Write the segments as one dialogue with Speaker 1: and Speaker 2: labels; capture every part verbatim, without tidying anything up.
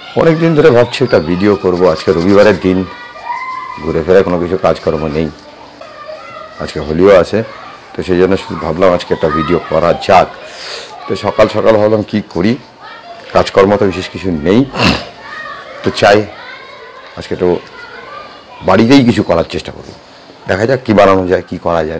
Speaker 1: অনেক দিন ধরে ভাবছি একটা ভিডিও করব। আজকে রবিবারের দিন, ঘুরে ফেরে কোনো কিছু কাজকর্ম নেই, আজকে হোলিও আছে, তো সেই জন্য শুধু ভাবলাম আজকে একটা ভিডিও করা যাক। তো সকাল সকাল ভাবলাম কী করি, কাজকর্ম তো বিশেষ কিছু নেই, তো চাই আজকে তো বাড়িতেই কিছু করার চেষ্টা করব, দেখা যাক কী বানানো যায়, কী করা যায়।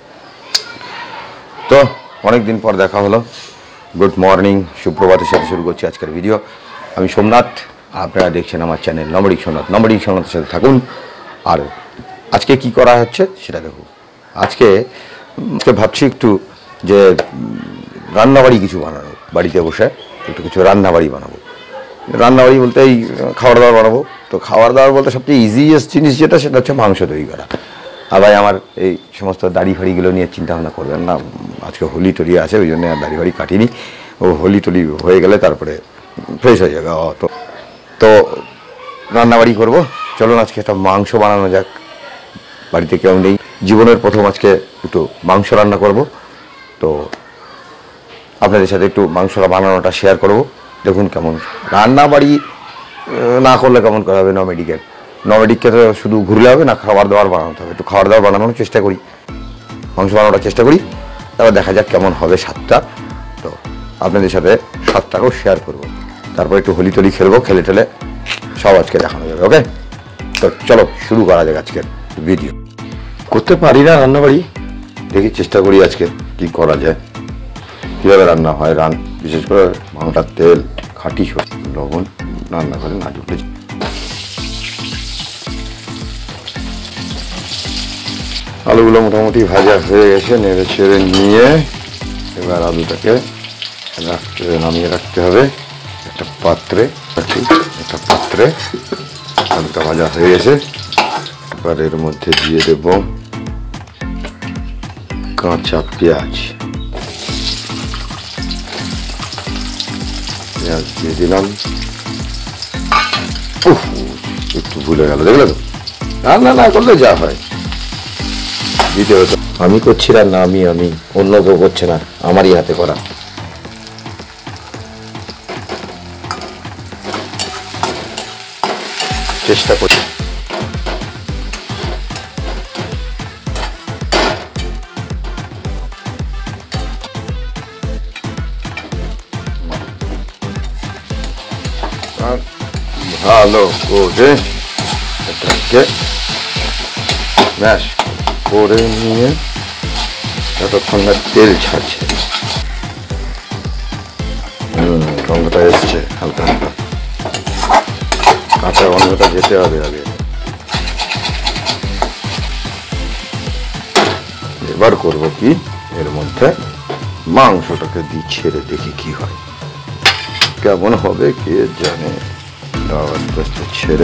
Speaker 1: তো অনেক দিন পর দেখা হলো। গুড মর্নিং, সুপ্রভাতের সাথে শুরু করছি আজকের ভিডিও। আমি সোমনাথ, আপনারা দেখছেন আমার চ্যানেল নম্বরিক সোমনাথ। নম্বরিক সোমনাথের সাথে থাকুন। আর আজকে কি করা হচ্ছে সেটা দেখুন। আজকে আজকে ভাবছি একটু যে রান্নাবাড়ি কিছু বানানো, বাড়িতে বসে একটু কিছু রান্নাবাড়ি বানাবো। রান্নাবাড়ি বলতে এই খাবার দাবার বানাবো। তো খাবার দাবার বলতে সবচেয়ে ইজিয়েস্ট জিনিস যেটা, সেটা হচ্ছে মাংস তৈরি করা। আর ভাই আমার এই সমস্ত দাড়ি ফাড়িগুলো নিয়ে চিন্তা ভাবনা করবেন না, আজকে হোলি টলি আছে, ওই জন্য আর দাড়ি ফাড়ি কাটিনি। ও হোলি টলি হয়ে গেলে তারপরে ফ্রেশ হয়ে যাবে। তো তো রান্নাবাড়ি করবো, চলুন আজকে একটা মাংস বানানো যাক। বাড়িতে কেউ নেই, জীবনের প্রথম আজকে একটু মাংস রান্না করব। তো আপনাদের সাথে একটু মাংসটা বানানোটা শেয়ার করব। দেখুন কেমন রান্নাবাড়ি না করলে কেমন করা হবে। নমেডিকে নমেডিককে তো শুধু ঘুরলে হবে না, খাবার দাবার বানাতে হবে। একটু খাবার দাবার বানানোর চেষ্টা করি, মাংস বানানোর চেষ্টা করি, তারপর দেখা যাক কেমন হবে স্বাদটা। তো আপনাদের সাথে স্বাদটাকেও শেয়ার করব, তারপর একটু হোলি টলি খেলবো, খেলে টেলে সব আজকে দেখানো যাবে। ওকে, তো চলো শুরু করা যাক আজকের ভিডিও। করতে পারি না রান্নাবাড়ি, দেখি চেষ্টা করি আজকে কি করা যায়, কীভাবে রান্না হয়। রান বিশেষ করে মাংসটার তেল, খাঁটি সরষে, লবণ রান্না করে না ঢুকলে। আলুগুলো মোটামুটি ভাজা হয়ে গেছে, নেড়ে ছেড়ে নিয়ে এবার আলুটাকে রাখতে নামিয়ে রাখতে হবে একটা পাত্রে। একটা পাত্রে আলুটা ভাজা হয়ে গেছে, এবার এর মধ্যে দিয়ে দেব কাঁচা পেঁয়াজ। পেঁয়াজ দিয়ে দিলাম। উফ, একটু ভুলে গেল, দেখলে তো রান্না না করলে যা হয় দিতে হতো। আমি করছি রান্না, আমি আমি অন্য কেউ করছে না, আমারই হাতে করা। চেষ্টা করি ভালো করে এটাকে ম্যাশ করে নিয়ে যতক্ষণ না তেল ছাড়ছে। হম রঙটা এসছে হালকা হালকা, কাঁচা গন্ধটা যেতে হবে আগে। এবার করবো কি, এর মধ্যে মাংসটাকে দিয়ে ছেড়ে দেখি কি হয়, কেমন হবে কে জানে। আস্তে আস্তে ছেড়ে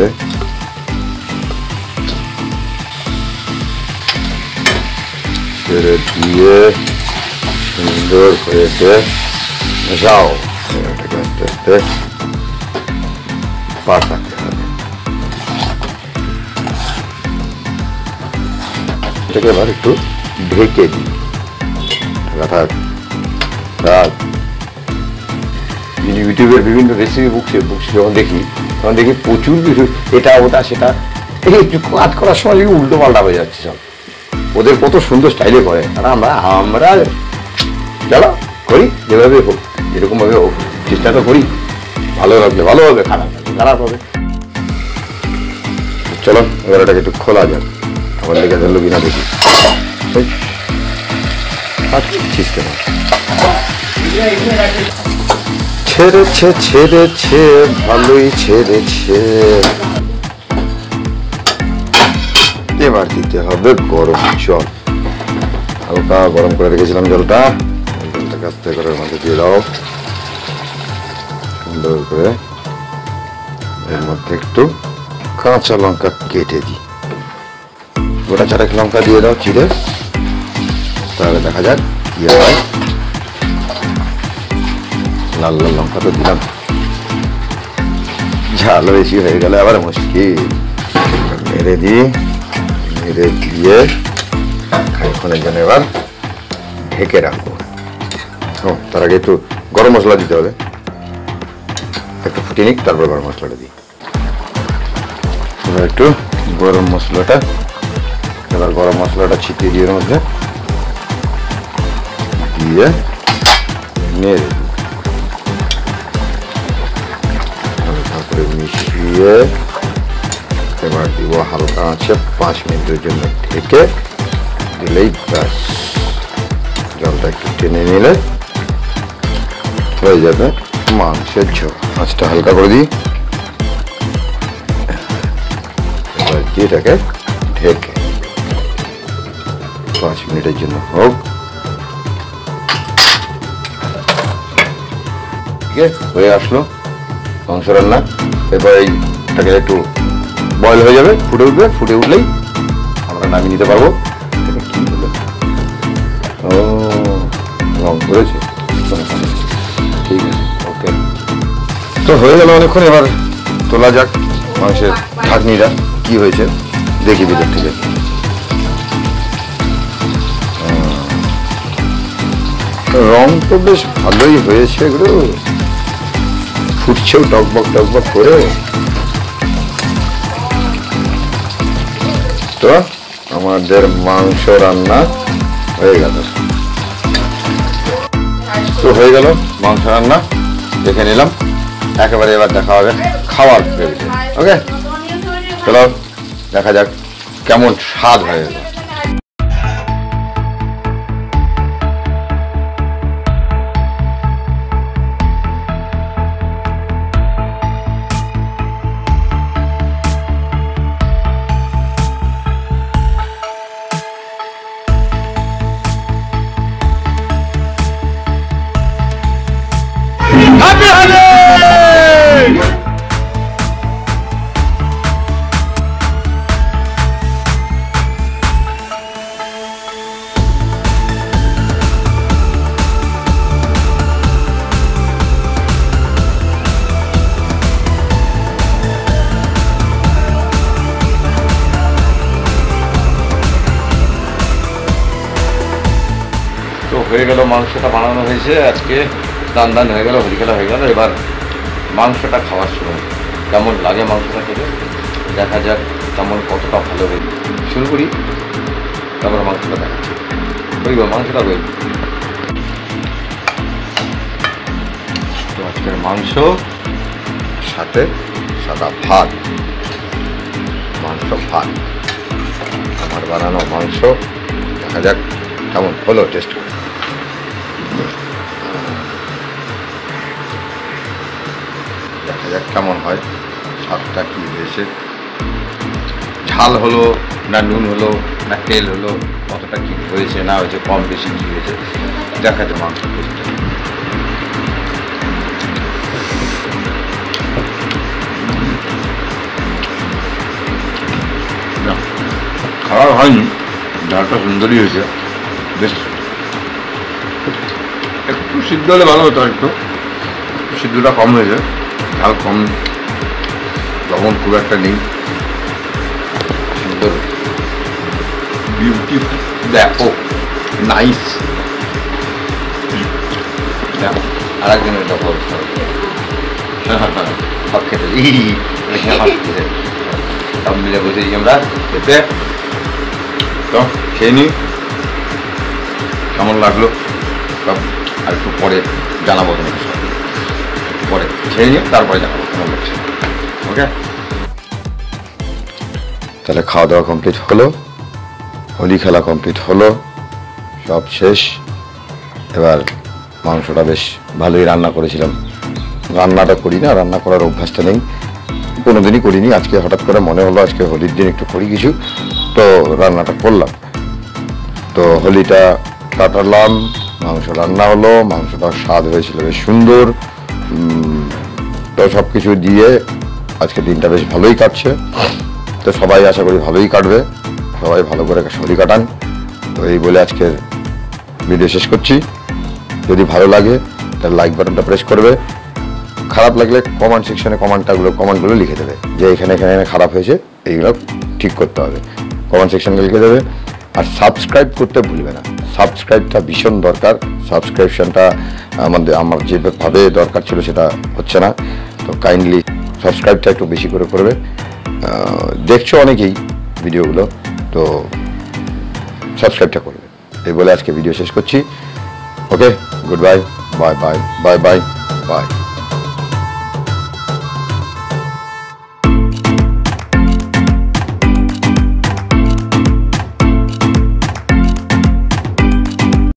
Speaker 1: ছেড়ে দিয়ে সুন্দর হয়েছে মেশাও। এটাকে আস্তে আস্তে পাঠাতে হবে। এটাকে এবার একটু ঢেকে দিই। থাক থাক ইউটিউবের বিভিন্ন রেসিপি বুকসে বুকস যখন দেখি তখন দেখি প্রচুর কিছু এটা ওটা সেটা, এই একটু কাজ করার সময় দেখি উল্টো পাল্টা হয়ে যাচ্ছে সব। ওদের কত সুন্দর স্টাইলে করে, আর আমরা আমরা চলো করি যেভাবে হোক, যেরকমভাবে হোক চেষ্টা তো করি। ভালো লাগলে ভালো হবে, খারাপ লাগলে খারাপ হবে। চলো এবার এটাকে একটু খোলা যাক, আমার লেগে ধরলো কিনা দেখি। ছেড়েছে ছেড়েছে ভালোই ছেড়েছে। এবার দিতে হবে গরম জল, হালকা গরম করে রেখেছিলাম জলটা, জলটা আস্তে করে মধ্যে দিয়ে দাও। সুন্দর করে এর মধ্যে একটু কাঁচা লঙ্কা কেটে দিই, গোটা চারেক লঙ্কা দিয়ে দাও চিড়ে, তাহলে দেখা যাক কি হয়। লাল লাল লঙ্কা তো দিলাম, ঝাল বেশি হয়ে গেলে আবার মুশকিল। মেরে দিই, মেরে দিয়ে খানিকক্ষণের জন্য এবার ঢেকে রাখবো। ও তার আগে একটু গরম মশলা দিতে হবে। একটু ফুটিয়ে নিক, তারপর গরম মশলাটা দিই। এবার একটু গরম মশলাটা এবার গরম মশলাটা ছিটিয়ে দিয়ে এর মধ্যে দিয়ে নেড়ে দিই, হালকা করে মিশিয়ে এবার দিব হালকা আছে পাঁচ মিনিটের জন্য ঢেকে দিলেই ব্যাস, জলটা একটু টেনে নিলে হয়ে যাবে মাংসের ঝোল। মাছটা হালকা করে দিই, এবার দিয়ে এটাকে ঢেকে পাঁচ মিনিটের জন্য হোক। ঠিক আছে, হয়ে আসলো মাংস রান্না। এবার এইটাকে একটু বয়েল হয়ে যাবে, ফুটে উঠবে, ফুটে উঠলেই আমরা নামিয়ে নিতে পারবো। এটা কি হলো? ও রং করেছে, ঠিক আছে, ওকে। তো হয়ে গেল অনেকক্ষণ, এবার তোলা যাক মাংসের ঢাকনিটা কি হয়েছে দেখি ভিতর থেকে। রং তো বেশ ভালোই হয়েছে, এগুলো ফুটছেও টকবক টকবক করে। তো আমাদের মাংস রান্না হয়ে গেল। তো হয়ে গেল মাংস রান্না, দেখে নিলাম একেবারে। এবার দেখা হবে খাওয়ার টেবিলে। ওকে, চলো দেখা যাক কেমন স্বাদ হয়ে গেল। Happy holiday! তো হয়ে গেল, মাংসটা বানানো হয়েছে আজকে, দান দান হয়ে গেল, হোলি খেলা হয়ে গেল। এবার মাংসটা খাওয়ার সময় কেমন লাগে মাংসটা খেতে দেখা যাক, কেমন কতটা ভালো হয়ে। শুরু করি, তারপর মাংসটা দেখাচ্ছি। বইব মাংসটা বই। তো আজকের মাংস সাথে সাদা ভাত, মাংস ভাত, আমার বানানো মাংস। দেখা যাক কেমন হলো টেস্ট করে। দেখা যাক কেমন হয়, স্বাদটা কি হয়েছে, ঝাল হলো না নুন হলো না তেল হলো, কতটা কি হয়েছে না হয়েছে, কম বেশি কি হয়েছে দেখা যাক মাংস টেস্টটা। খারাপ হয়নি, ডালটা সুন্দরই হয়েছে, বেশ একটু সিদ্ধ হলে ভালো হতো, একটু সিদ্ধটা কম হয়েছে, ঝাল কম, লবণ খুব একটা নেই, সুন্দর, বিউটিফুল, দেখো নাইস। আর একজনের এটা অবস্থা সব খেতে সব মিলে বসেছি আমরা খেতে। তো খেয়ে নিই কেমন লাগলো সব, আর একটু পরে জানাবো তোমাকে, সব পরে খেয়ে নিই তারপরে জানাবো কেমন লাগছে। ওকে, তাহলে খাওয়া দাওয়া কমপ্লিট হলো, হোলি খেলা কমপ্লিট হলো, সব শেষ। এবার মাংসটা বেশ ভালোই রান্না করেছিলাম। রান্নাটা করি না, রান্না করার অভ্যাসটা নেই, কোনোদিনই করিনি। আজকে হঠাৎ করে মনে হলো আজকে হোলির দিন একটু করি কিছু, তো রান্নাটা করলাম। তো হোলিটা কাটালাম, মাংস রান্না হলো, মাংসটার স্বাদ হয়েছিল বেশ সুন্দর। তো সব কিছু দিয়ে আজকে দিনটা বেশ ভালোই কাটছে। তো সবাই আশা করি ভালোই কাটবে, সবাই ভালো করে হোলি কাটান। তো এই বলে আজকের ভিডিও শেষ করছি। যদি ভালো লাগে তাহলে লাইক বাটনটা প্রেস করবে, খারাপ লাগলে কমেন্ট সেকশনে কমেন্টগুলো কমেন্টগুলো লিখে দেবে যে এখানে এখানে খারাপ হয়েছে, এইগুলো ঠিক করতে হবে, কমেন্ট সেকশনে লিখে দেবে। আর সাবস্ক্রাইব করতে ভুলবে না, সাবস্ক্রাইবটা ভীষণ দরকার। সাবস্ক্রিপশনটা আমাদের আমার যেভাবে দরকার ছিল সেটা হচ্ছে না, তো কাইন্ডলি সাবস্ক্রাইবটা একটু বেশি করে করবে। দেখছো অনেকেই ভিডিওগুলো, তো সাবস্ক্রাইবটা করবে। এই বলে আজকে ভিডিও শেষ করছি। Okay, goodbye, bye bye bye bye by.